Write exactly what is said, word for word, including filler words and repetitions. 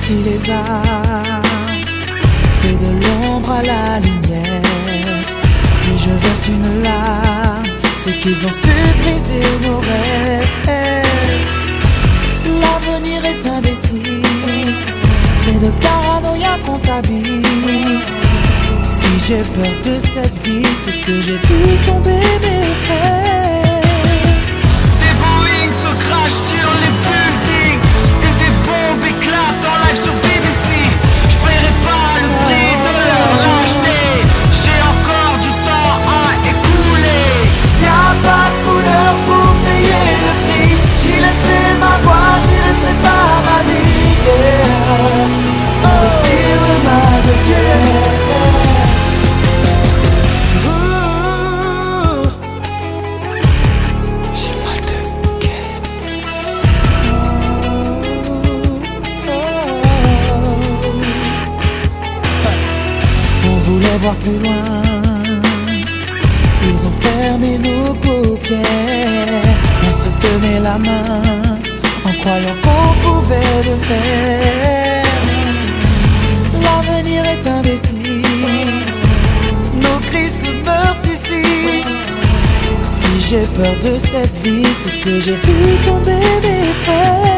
sorti les armes, fait de l'ombre à la lumière. Si je verse une larme, c'est qu'ils ont su briser nos rêves. L'avenir est indécis, c'est de paranoïa qu'on s'habille. Si j'ai peur de cette vie, c'est que j'ai vu tomber mes frères. Des Boeing se crachent sur les buildings et des bombes éclatent en live sur B B C. Je paierai pas le prix de leur lâcheté. J'ai encore du temps à écouler. Y'a pas de couleur pour payer le prix. J'y laisserai ma voix, j'y laisserai pas ma vie. Yeah. On respire le mal de guerre. Voir plus loin, ils ont fermé nos paupières. On se tenait la main en croyant qu'on pouvait le faire. L'avenir est indécis, nos cris se meurent ici. Si j'ai peur de cette vie, c'est que j'ai vu tomber mes frères.